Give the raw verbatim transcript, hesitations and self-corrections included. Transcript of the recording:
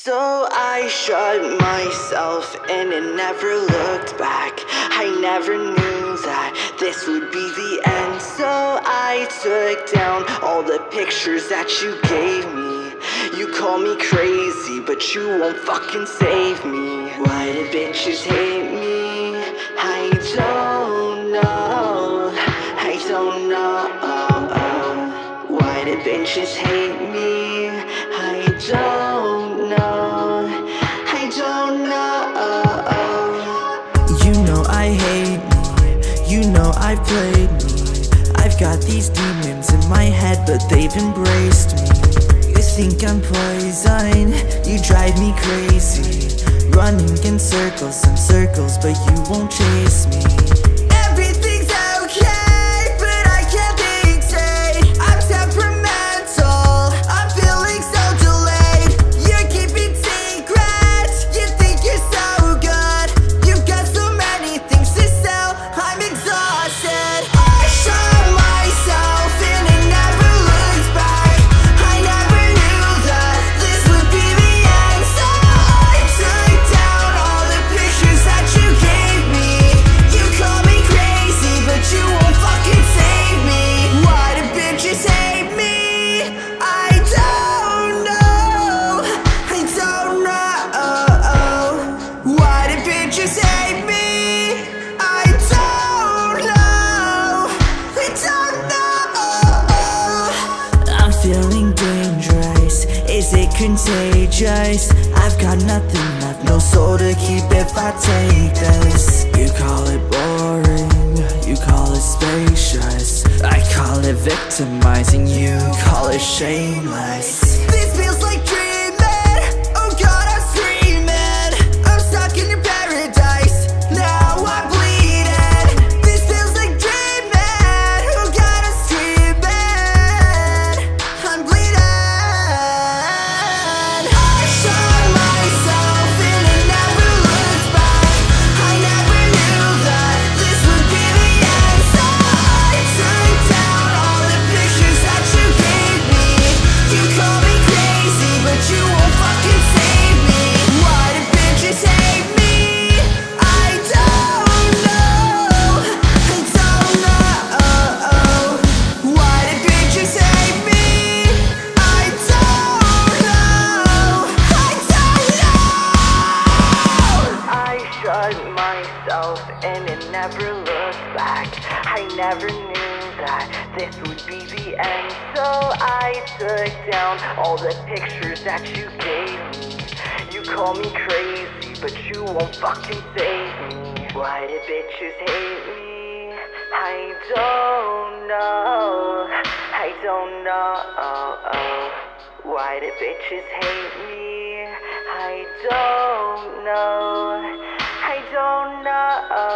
So I shut myself in and never looked back. I never knew that this would be the end. So I took down all the pictures that you gave me. You call me crazy, but you won't fucking save me. Why do bitches hate me? I don't know. I don't know. Why do bitches hate me? I don't know. I don't know. You know I hate me. You know I've played me. I've got these demons in my head, but they've embraced me. You think I'm poison, you drive me crazy. Running in circles and circles, but you won't chase me. Everything's okay, but I can't dictate. I'm temperamental, I'm feeling so delayed. You're keeping secrets, you think you're so good. You've got so many things to sell, I'm exhausted. I shot myself and it never looks back. I never knew that this would be the end. So I took down all the pictures that you gave me. You call me crazy, but you won't fucking save me. Why do bitches hate me? I don't know. I don't know. Why do bitches hate me? I don't know. I don't know. I'm feeling dangerous. Is it contagious? I've got nothing, I've no soul to keep if I take this. You call it boring, you call it spacious. I call it victimizing, you call it shameless. This feels like dreaming, oh god I'm screaming. I'm stuck in your paradise, now I'm bleeding. This feels like dreaming, oh god I'm screaming. I'm bleeding. I shot myself and it never looked back. I never knew that this would be the end. So I took down all the pictures that you gave me. You call me crazy, but you won't fucking save me. Why do bitches hate me? I don't know. I don't know. Why do bitches hate me? I don't know. I don't know. I shut myself and it never looked back. I never knew that this would be the end. So I took down all the pictures that you gave me. You call me crazy, but you won't fucking save me. Why do bitches hate me? I don't know. I don't know. Why do bitches hate me? I don't know. I don't know.